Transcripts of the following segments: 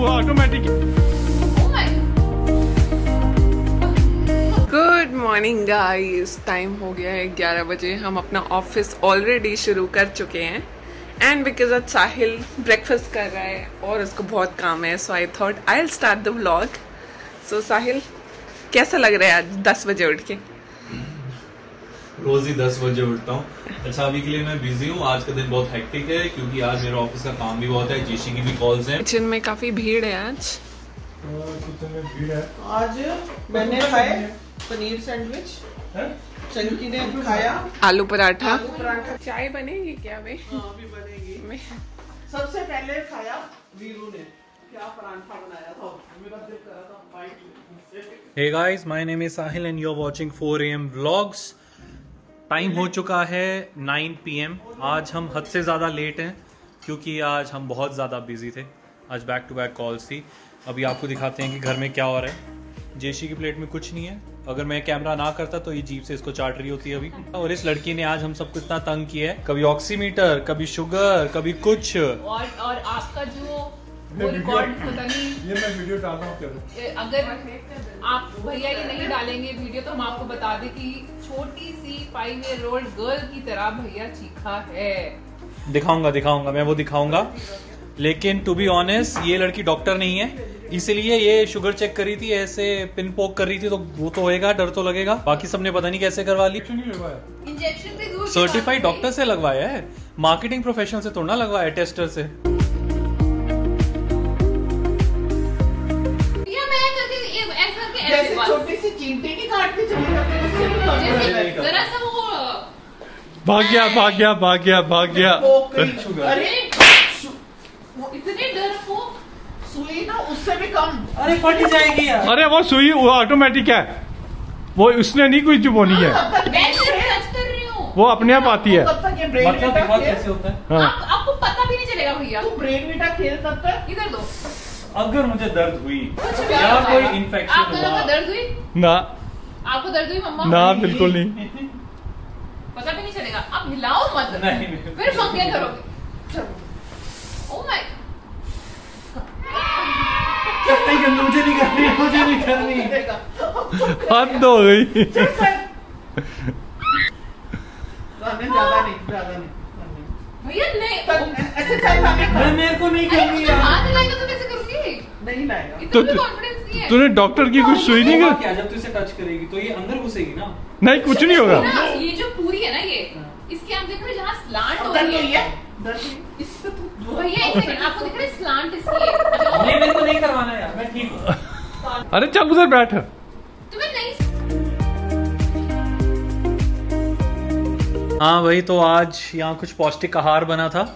Automatic. Good morning guys, time हो गया है 11 बजे। हम अपना ऑफिस ऑलरेडी शुरू कर चुके हैं एंड बिकॉज आज साहिल ब्रेकफास्ट कर रहा है और उसको बहुत काम है, so I thought I will start the vlog. So Sahil, कैसा लग रहा है आज 10 बजे उठ के? रोज ही 10 बजे उठता हूँ। अच्छा, अभी के लिए मैं बिजी हूँ। आज का दिन बहुत हेक्टिक है क्योंकि आज मेरा ऑफिस का काम भी बहुत है, जीसी की भी कॉल्स हैं। किचन में काफी भीड़ है आज। किचन में भीड़ है। आज मैंने खाए पनीर सैंडविच, चंकी ने खाया आलू पराठा। चाय बनेगी क्या? अभी बनेगी। सबसे पहले खाया वीरू ने क्या पराठा बनाया था, मेरा दिल कर रहा था bite. Hey guys, my name is Sahil and you're watching 4 AM vlogs। Time हो चुका है 9 PM। आज हम हद से ज़्यादा लेट हैं क्योंकि आज हम बहुत ज़्यादा बिजी थे। आज बैक टू बैक कॉल्स थी। अभी आपको दिखाते हैं कि घर में क्या हो रहा है। जेशी की प्लेट में कुछ नहीं है। अगर मैं कैमरा ना करता तो ये जीभ से इसको चाट रही होती है अभी। और इस लड़की ने आज हम सबको इतना तंग किया है, कभी ऑक्सीमीटर, कभी शुगर, कभी कुछ। और आपका जो वो रिकॉर्ड पता नहीं, ये मैं वीडियो डाल रहा हूँ। अगर आप भैया ये नहीं डालेंगे वीडियो तो हम आपको बता दें कि छोटी सी 5 year old गर्ल की तरह भैया चीखा है। दिखाऊंगा मैं वो दिखाऊंगा। लेकिन टू बी ऑनेस्ट, ये लड़की डॉक्टर नहीं है, इसलिए ये शुगर चेक करी थी, ऐसे पिन पोक कर रही थी, तो वो तो होएगा, डर तो लगेगा। बाकी सबने पता नहीं कैसे करवा ली। इंजेक्शन भी दूर सर्टिफाइड डॉक्टर से लगवाया है, मार्केटिंग प्रोफेशनल से थोड़ा ना लगवाया, टेस्टर से। जैसे छोटी सी चींटी नहीं काटती चली जाती, उससे भी कम है। जरा सा वो भाग गया। अरे वो इतने डरपोक सुई ना, उससे भी कम। अरे फट जाएगी यार। अरे वो सुई वो ऑटोमेटिक है, वो उसने नहीं कुछ बोनी है, मैं टच कर रही हूँ, वो अपने आप आती है। तब तक ये ब्रेन मतलब कैसे होता है? हाँ। आपको पता भी नहीं चलेगा भैया। तू ब्रेन बीटा खेल तब तक। इधर दो। अगर मुझे दर्द हुई कुछ भी या नहीं कोई होगा। इन्फेक्शन आप दोनों को दर्द हुई? ना आपको दर्द हुई मम्मा? ना बिल्कुल नहीं। पता भी नहीं चलेगा। आप हिलाओ मत, नहीं। फिर पंखे करोगे। ओह माय, मुझे नहीं करनी। हद हो गई। ज्यादा नहीं भैया नहीं। अच्छा चल खाने मेरे को नहीं अरे करनी मुझे यार। हाथ हिलाएगा तो कैसे करूंगी? नहीं लाएगा। इतना भी कॉन्फिडेंस नहीं है। तूने डॉक्टर की कुछ सुई नहीं कर? क्या जब तू इसे टच करेगी तो ये अंदर घुसेगी ना? नहीं, कुछ नहीं होगा। ना, ये जो पूरी है ना, ये इसके आप देख रहे हैं जहाँ स्लांट हो रही है। भैया एक सेकंड, आपको दिख रहा है स्लांट इसकी? नहीं, मेरे को नहीं करवाना यार, मैं ठीक हूँ। अरे चल उधर बैठ। तुम्हें नहीं। हाँ भाई, तो आज यहाँ कुछ पौष्टिक आहार बना था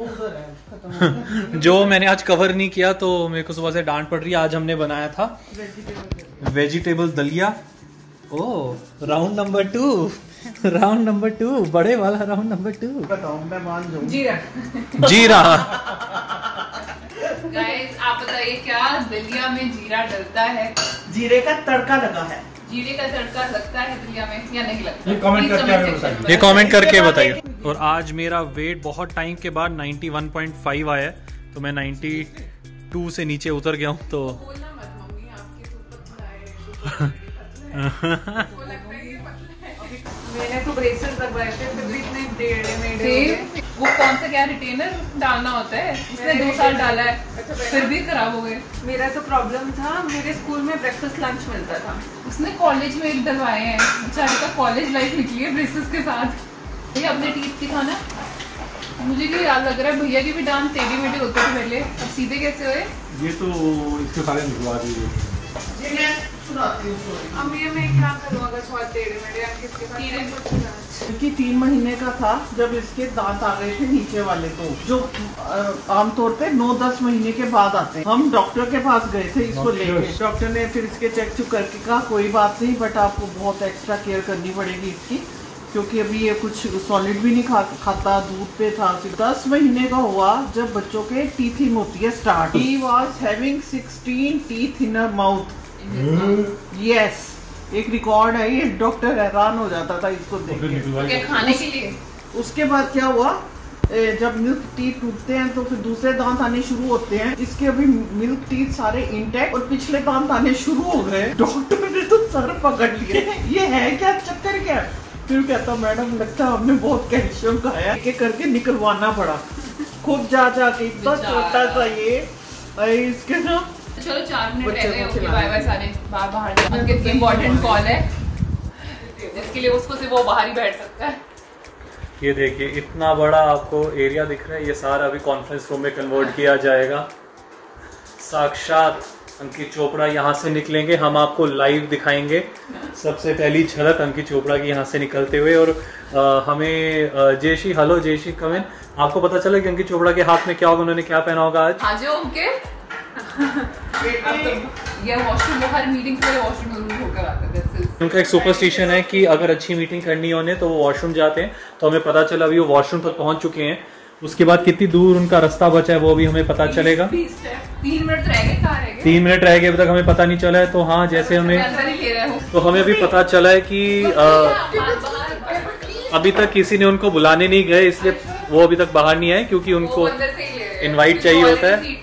जो मैंने आज कवर नहीं किया, तो मेरे को सुबह से डांट पड़ रही है। आज हमने बनाया था वेजिटेबल दलिया। ओह, राउंड नंबर 2, बड़े वाला राउंड नंबर 2। बताओ, मैं मान जाऊँ। जीरा। गाइस, आप बताइए क्या दलिया में जीरा डलता है? जीरे का तड़का लगा है। जीरे का तड़का लगता है दलिया में या नहीं लगता? ये कमेंट Please करके comment section में ये कमेंट करके इसके बाद बताइए। और आज मेरा वेट बहुत टाइम के बाद 91.5 आया है, तो मैं 92 से नीचे उतर गया हूँ। तो बोलना मत मम्मी, आपके तो ऊपर पतला है। वो लगता है ये पतला है। मैंने तो ब्रेसेस लगवाए थे, फिर भी इतने टेढ़े मेढ़े हो गए। वो कौन सा क्या रिटेनर डालना होता है, उसने 2 साल डाला है, फिर भी खराब हो गए। मेरा तो प्रॉब्लम था, मेरे स्कूल में ब्रेकफास्ट लंच मिलता था। उसने कॉलेज में एक डलवाए हैं, बेचारे का कॉलेज लाइफ निकली है ब्रेसेस के साथ। भैया अपने टीथ दिखाना। मुझे भी याद लग रहा है भैया की भी डांस टेढ़ी मेढ़ी होते थे पहले, अब सीधे कैसे हुए? ये तो इसके सारे निकलवा दीजिए। मैं सुनाती हूँ स्टोरी। अब ये मैं क्या करूँ अगर बहुत टेढ़े मेढ़े या किसके साथ? क्योंकि 3 महीने का था जब इसके दांत आ गए थे नीचे वाले, तो जो आमतौर पे 9-10 महीने के बाद आते हैं। हम डॉक्टर के पास गए थे इसको लेके। डॉक्टर ने फिर इसके चेक चुक करके कहा कोई बात नहीं, बट आपको बहुत एक्स्ट्रा केयर करनी पड़ेगी इसकी, क्योंकि अभी ये कुछ सॉलिड भी नहीं खाता, दूध पे था। 10 महीने का हुआ जब बच्चों के टीथिंग होती है start. He was having 16 teeth in her mouth. Yes, एक रिकॉर्ड है ये। डॉक्टर हैरान हो जाता था इसको देख के। क्या खाने के लिए? उसके बाद क्या हुआ, जब मिल्क टीथ टूटते हैं तो फिर दूसरे दांत आने शुरू होते हैं। इसके अभी मिल्क टीथ सारे इंटैक्ट और पिछले दांत आने शुरू हो गए। डॉक्टर ने तो सर पकड़ लिए, ये है क्या, चक्कर क्या? फिर कहता मैडम लगता है हमने बहुत कैल्शियम खाया, एक करके निकलवाना पड़ा खुद जा के। इतना छोटा सा ये इसके ना। चलो 4 मिनट रह गए, ओके बाय बाय सारे, बाहर अंकित की इम्पोर्टेंट कॉल है जिसके लिए उसको सिर्फ वो बाहर ही बैठ सकता है। ये देखिए इतना बड़ा आपको एरिया दिख रहा है, ये सारा अभी कॉन्फ्रेंस रूम में कन्वर्ट किया जाएगा। साक्षात अंकित चोपड़ा यहाँ से निकलेंगे, हम आपको लाइव दिखाएंगे सबसे पहली झलक अंकित चोपड़ा की यहाँ से निकलते हुए। और हमें Jayshree, hello Jayshree, come in. आपको पता चला कि अंकित चोपड़ा के हाथ में क्या होगा, उन्होंने क्या पहना होगा आज? हाँ जो उनके ये वॉशरूम, हर मीटिंग से वॉशरूम जरूर होकर आते हैं। उनका एक सुपरस्टिशन है कि अगर अच्छी मीटिंग करनी हो उन्हें तो वो वॉशरूम जाते हैं। तो हमें पता चला अभी वो वॉशरूम तक पहुंच चुके हैं। उसके बाद कितनी दूर उनका रास्ता बचा है वो भी हमें पता चलेगा। 3 मिनट रह गए, कहाँ रह गए? 3 मिनट रह गए, अभी तक हमें पता नहीं चला है। तो हाँ, जैसे हमें तो हमें अभी पता चला है कि अभी तक किसी ने उनको बुलाने नहीं गए, इसलिए वो अभी तक बाहर नहीं आए क्योंकि उनको इनवाइट चाहिए होता है।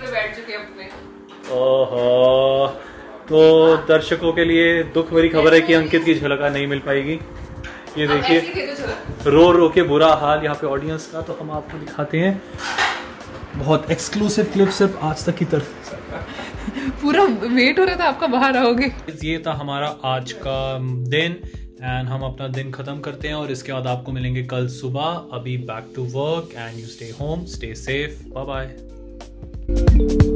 ओहो, तो दर्शकों के लिए दुख भरी खबर है कि अंकित की झलक नहीं मिल पाएगी। ये देखिए रो के बुरा हाल यहाँ पे ऑडियंस का। तो हम आपको दिखाते हैं बहुत एक्सक्लूसिव क्लिप सिर्फ आज तक की तरफ। पूरा वेट हो रहा था आपका, बाहर आओगे। ये था हमारा आज का दिन एंड हम अपना दिन खत्म करते हैं और इसके बाद आपको मिलेंगे कल सुबह। अभी back to work and you stay home, stay safe, bye bye.